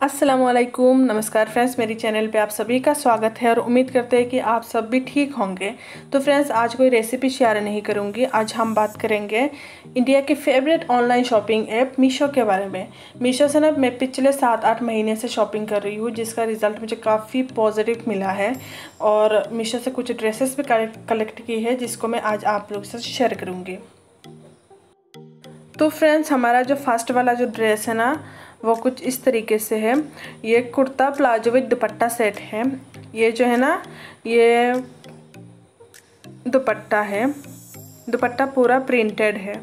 अस्सलामुअलैकुम, नमस्कार फ्रेंड्स। मेरी चैनल पे आप सभी का स्वागत है और उम्मीद करते हैं कि आप सब भी ठीक होंगे। तो फ्रेंड्स, आज कोई रेसिपी शेयर नहीं करूंगी। आज हम बात करेंगे इंडिया की favourite online shopping app Meesho के बारे में। मीशो से ना मैं पिछले 7-8 महीने से शॉपिंग कर रही हूँ, जिसका रिज़ल्ट मुझे काफ़ी पॉजिटिव मिला है। और मीशो से कुछ ड्रेसेस भी कलेक्ट की है, जिसको मैं आज आप लोग से शेयर करूँगी। तो फ्रेंड्स, हमारा जो फर्स्ट वाला जो ड्रेस है ना, वो कुछ इस तरीके से है। ये kurta palazzo with dupatta set है। ये जो है ना, ये दुपट्टा है। दुपट्टा पूरा प्रिंटेड है।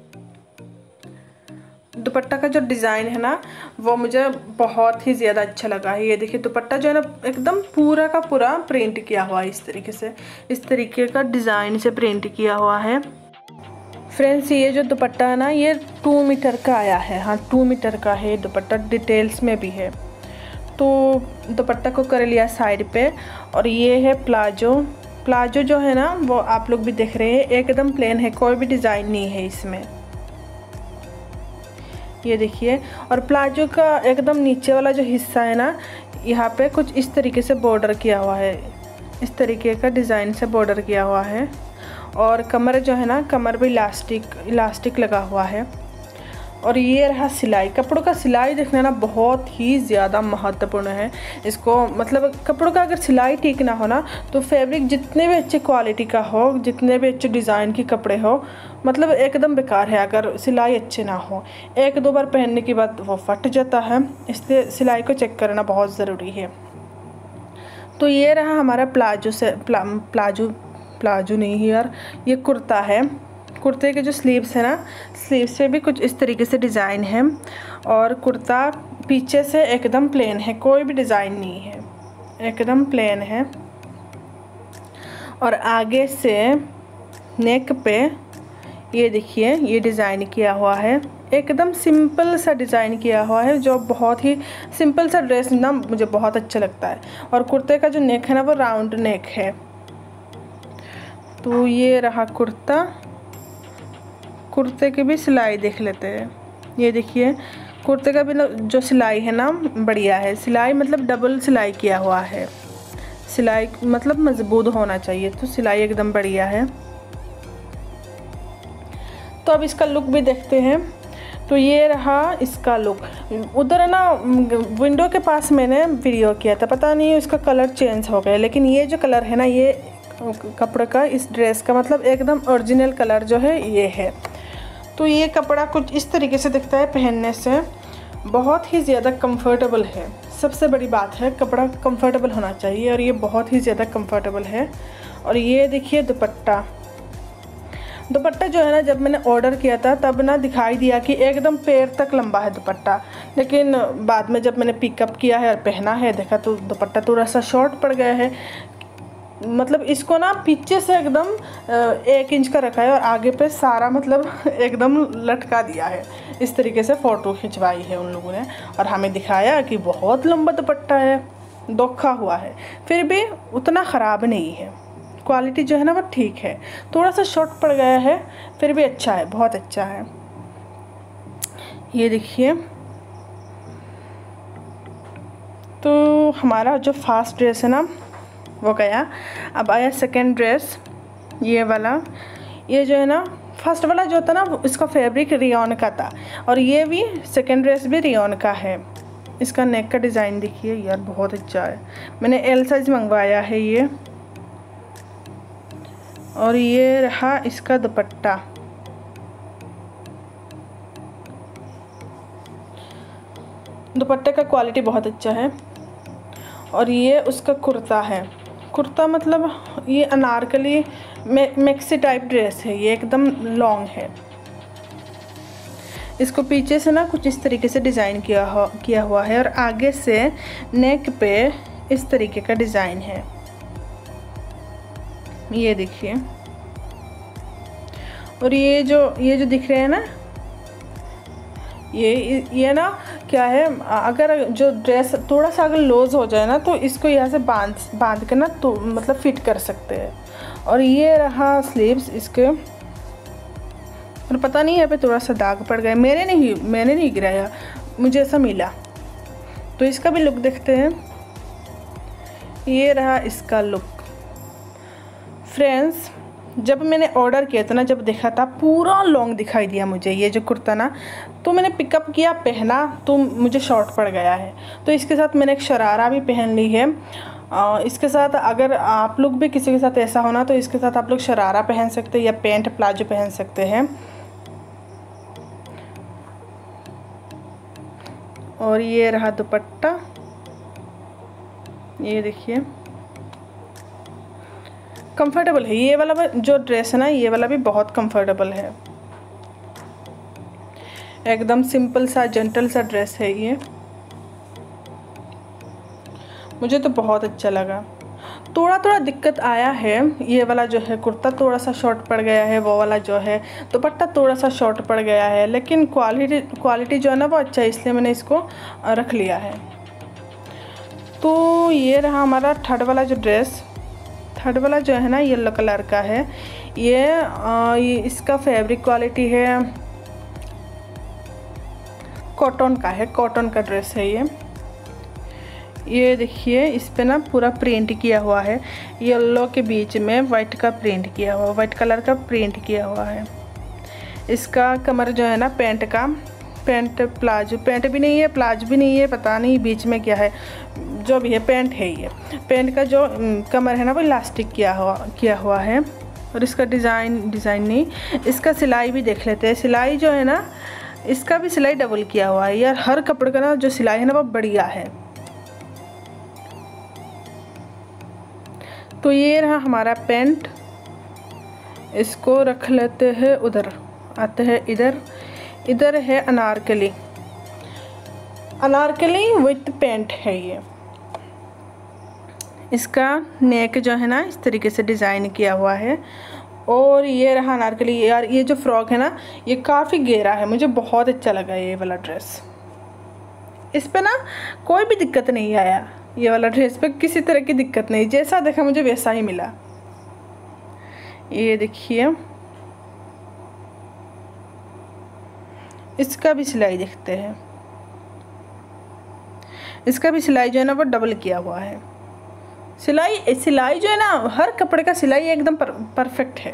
दुपट्टा का जो डिज़ाइन है ना, वो मुझे बहुत ही ज़्यादा अच्छा लगा है। ये देखिए, दुपट्टा जो है ना, एकदम पूरा का पूरा प्रिंट किया हुआ है। इस तरीके से, इस तरीके का डिज़ाइन से प्रिंट किया हुआ है। फ्रेंड्स, ये जो दुपट्टा है ना, ये 2 मीटर का आया है। हाँ, 2 मीटर का है दुपट्टा, डिटेल्स में भी है। तो दुपट्टा को कर लिया साइड पे। और ये है प्लाजो। प्लाजो जो है ना, वो आप लोग भी देख रहे हैं, एकदम प्लेन है, कोई भी डिज़ाइन नहीं है इसमें। ये देखिए। और प्लाजो का एकदम नीचे वाला जो हिस्सा है ना, यहाँ पे कुछ इस तरीके से बॉर्डर किया हुआ है। इस तरीके का डिज़ाइन से बॉर्डर किया हुआ है। और कमर जो है ना, कमर भी इलास्टिक लगा हुआ है। और ये रहा सिलाई। कपड़ों का सिलाई देखना ना बहुत ही ज़्यादा महत्वपूर्ण है। इसको मतलब कपड़ों का अगर सिलाई ठीक ना हो ना, तो फैब्रिक जितने भी अच्छे क्वालिटी का हो, जितने भी अच्छे डिज़ाइन के कपड़े हो, मतलब एकदम बेकार है अगर सिलाई अच्छे ना हो। 1-2 बार पहनने के बाद वो फट जाता है, इसलिए सिलाई को चेक करना बहुत ज़रूरी है। तो ये रहा हमारा प्लाजो नहीं है यार, ये कुर्ता है। कुर्ते के जो स्लीव्स है ना, स्लीव्स पे भी कुछ इस तरीके से डिज़ाइन है। और कुर्ता पीछे से एकदम प्लेन है, कोई भी डिज़ाइन नहीं है, एकदम प्लेन है। और आगे से नेक पे ये देखिए, ये डिज़ाइन किया हुआ है। एकदम सिंपल सा डिज़ाइन किया हुआ है, जो बहुत ही सिंपल सा ड्रेस ना मुझे बहुत अच्छा लगता है। और कुर्ते का जो नेक है ना, वो राउंड नेक है। तो ये रहा कुर्ता। कुर्ते की भी सिलाई देख लेते हैं। ये देखिए, कुर्ते का भी जो सिलाई है ना, बढ़िया है। सिलाई मतलब डबल सिलाई किया हुआ है। सिलाई मतलब मजबूत होना चाहिए, तो सिलाई एकदम बढ़िया है। तो अब इसका लुक भी देखते हैं। तो ये रहा इसका लुक। उधर है ना, विंडो के पास मैंने वीडियो किया था, पता नहीं इसका कलर चेंज हो गया, लेकिन ये जो कलर है ना, ये कपड़े का, इस ड्रेस का मतलब एकदम ओरिजिनल कलर जो है ये है। तो ये कपड़ा कुछ इस तरीके से दिखता है, पहनने से बहुत ही ज़्यादा कंफर्टेबल है। सबसे बड़ी बात है, कपड़ा कंफर्टेबल होना चाहिए, और ये बहुत ही ज़्यादा कंफर्टेबल है। और ये देखिए दुपट्टा जो है ना, जब मैंने ऑर्डर किया था तब ना दिखाई दिया कि एकदम पैर तक लंबा है दुपट्टा, लेकिन बाद में जब मैंने पिकअप किया है और पहना है, देखा तो दुपट्टा थोड़ा सा शॉर्ट पड़ गया है। मतलब इसको ना पीछे से एकदम 1 इंच का रखा है, और आगे पे सारा मतलब एकदम लटका दिया है। इस तरीके से फ़ोटो खिंचवाई है उन लोगों ने, और हमें दिखाया कि बहुत लंबा दुपट्टा है, दोखा हुआ है। फिर भी उतना ख़राब नहीं है, क्वालिटी जो है ना वो ठीक है। थोड़ा सा शॉर्ट पड़ गया है, फिर भी अच्छा है, बहुत अच्छा है। ये देखिए। तो हमारा जो फर्स्ट ड्रेस है ना, वो गया। अब आया सेकंड ड्रेस, ये वाला। ये जो है ना, फर्स्ट वाला जो था ना, इसका फैब्रिक रियोन का था, और ये भी सेकंड ड्रेस भी रियोन का है। इसका नेक का डिज़ाइन देखिए यार, बहुत अच्छा है। मैंने एल साइज़ मंगवाया है ये। और ये रहा इसका दुपट्टा। दुपट्टे का क्वालिटी बहुत अच्छा है। और ये उसका कुर्ता है। कुर्ता मतलब ये अनारकली मैक्सी टाइप ड्रेस है, ये एकदम लॉन्ग है। इसको पीछे से ना कुछ इस तरीके से डिज़ाइन किया हुआ है, और आगे से नेक पे इस तरीके का डिज़ाइन है। ये देखिए। और ये जो दिख रहे हैं ना, ये ना क्या है, अगर जो ड्रेस थोड़ा सा अगर लूज हो जाए ना, तो इसको यहाँ से बांध के ना, तो मतलब फिट कर सकते हैं। और ये रहा स्लीव्स इसके। और पता नहीं यहाँ पे थोड़ा सा दाग पड़ गया, मैंने नहीं गिराया, मुझे ऐसा मिला। तो इसका भी लुक देखते हैं। ये रहा इसका लुक। फ्रेंड्स, जब मैंने ऑर्डर किया था ना, जब देखा था पूरा लॉन्ग दिखाई दिया मुझे ये जो कुर्ता ना, तो मैंने पिकअप किया, पहना तो मुझे शॉर्ट पड़ गया है। तो इसके साथ मैंने एक शरारा भी पहन ली है। इसके साथ अगर आप लोग भी किसी के साथ ऐसा होना तो इसके साथ आप लोग शरारा पहन सकते हैं या पैंट प्लाजो पहन सकते हैं। और ये रहा दुपट्टा, ये देखिए कंफर्टेबल है। ये वाला जो ड्रेस है ना, ये वाला भी बहुत कंफर्टेबल है, एकदम सिंपल सा जेंटल सा ड्रेस है ये। मुझे तो बहुत अच्छा लगा। थोड़ा दिक्कत आया है, ये वाला जो है कुर्ता थोड़ा सा शॉर्ट पड़ गया है, वो वाला जो है दुपट्टा थोड़ा सा शॉर्ट पड़ गया है, लेकिन क्वालिटी जो है ना वो अच्छा है, इसलिए मैंने इसको रख लिया है। तो ये रहा हमारा थर्ड वाला जो ड्रेस। थर्ड वाला जो है ना येलो कलर का है। ये इसका फैब्रिक क्वालिटी है कॉटन का है, कॉटन का ड्रेस है ये देखिए इस पे ना पूरा प्रिंट किया हुआ है, येलो के बीच में वाइट का प्रिंट किया हुआ, वाइट कलर का प्रिंट किया हुआ है। इसका कमर जो है ना पैंट प्लाजो, पैंट भी नहीं है प्लाजो भी नहीं है, पता नहीं बीच में क्या है, जो भी है पैंट है ये। पैंट का जो कमर है ना वो इलास्टिक किया हुआ है। और इसका डिज़ाइन नहीं, इसका सिलाई भी देख लेते हैं। सिलाई जो है ना, इसका भी सिलाई डबल किया हुआ है यार। हर कपड़े का ना जो सिलाई है ना वो बढ़िया है। तो ये रहा हमारा पैंट, इसको रख लेते हैं उधर, आते हैं इधर है अनारकली विथ पैंट है ये। इसका नेक जो है ना इस तरीके से डिज़ाइन किया हुआ है। और ये रहा अनारकली। यार ये जो फ्रॉक है ना ये काफ़ी गहरा है, मुझे बहुत अच्छा लगा ये वाला ड्रेस। इस पे ना कोई भी दिक्कत नहीं आया, ये वाला ड्रेस पे किसी तरह की दिक्कत नहीं, जैसा देखा मुझे वैसा ही मिला। ये देखिए इसका भी सिलाई देखते हैं। इसका भी सिलाई जो है ना वो डबल किया हुआ है। सिलाई जो है ना हर कपड़े का सिलाई एकदम परफेक्ट है।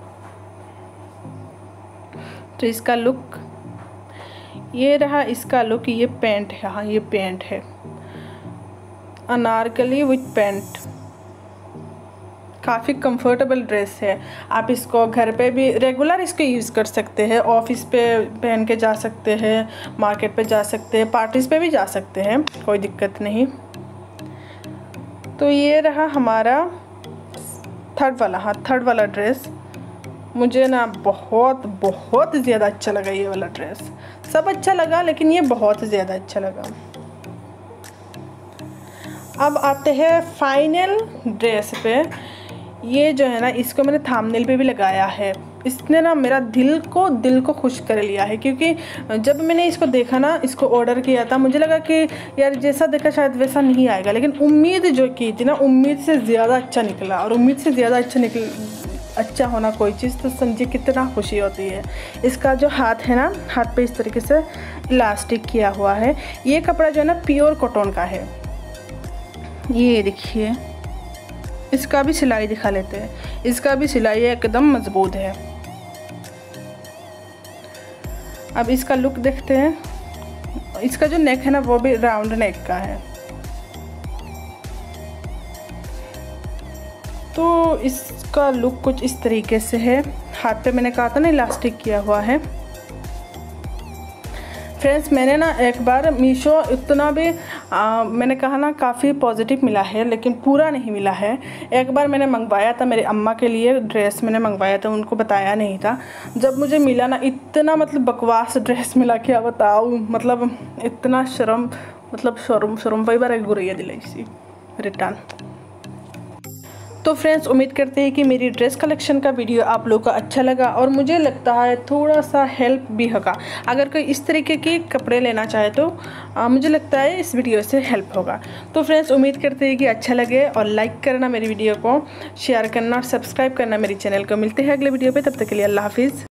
तो इसका लुक ये रहा, इसका लुक ये पैंट है। हाँ ये पैंट है अनारकली विथ पैंट, काफ़ी कंफर्टेबल ड्रेस है। आप इसको घर पे भी रेगुलर इसको यूज़ कर सकते हैं, ऑफिस पे पहन के जा सकते हैं, मार्केट पे जा सकते हैं, पार्टीज़ पे भी जा सकते हैं, कोई दिक्कत नहीं। तो ये रहा हमारा थर्ड वाला ड्रेस। मुझे ना बहुत ज़्यादा अच्छा लगा ये वाला ड्रेस। सब अच्छा लगा लेकिन ये बहुत ज़्यादा अच्छा लगा। अब आते हैं फाइनल ड्रेस पे। ये जो है ना इसको मैंने थंबनेल पे भी लगाया है। इसने ना मेरा दिल को खुश कर लिया है, क्योंकि जब मैंने इसको देखा ना, इसको ऑर्डर किया था, मुझे लगा कि यार जैसा देखा शायद वैसा नहीं आएगा, लेकिन उम्मीद जो की थी ना उम्मीद से ज़्यादा अच्छा निकला। और उम्मीद से ज़्यादा अच्छा होना कोई चीज़ तो समझिए कितना खुशी होती है। इसका जो हाथ है ना, हाथ पे इस तरीके से इलास्टिक किया हुआ है। ये कपड़ा जो है ना प्योर कॉटन का है। ये देखिए इसका भी सिलाई दिखा लेते हैं। इसका भी सिलाई एकदम मजबूत है। अब इसका लुक देखते हैं। इसका जो नेक है ना वो भी राउंड नेक का है। तो इसका लुक कुछ इस तरीके से है। हाथ पे मैंने कहा था ना इलास्टिक किया हुआ है। फ्रेंड्स मैंने ना एक बार मीशो इतना भी मैंने कहा ना काफ़ी पॉजिटिव मिला है, लेकिन पूरा नहीं मिला है। एक बार मैंने मंगवाया था मेरे अम्मा के लिए ड्रेस, मैंने मंगवाया था, उनको बताया नहीं था। जब मुझे मिला ना इतना बकवास ड्रेस मिला, क्या बताऊँ, इतना शर्म वही बार एक गुरैया दिलाई सी रिटर्न। तो फ्रेंड्स उम्मीद करते हैं कि मेरी ड्रेस कलेक्शन का वीडियो आप लोगों को अच्छा लगा, और मुझे लगता है थोड़ा सा हेल्प भी होगा। अगर कोई इस तरीके के कपड़े लेना चाहे तो मुझे लगता है इस वीडियो से हेल्प होगा। तो फ्रेंड्स उम्मीद करते हैं कि अच्छा लगे, और लाइक करना मेरी वीडियो को, शेयर करना और सब्सक्राइब करना मेरी चैनल को। मिलते हैं अगले वीडियो पे, तब तक के लिए अल्लाह हाफिज़।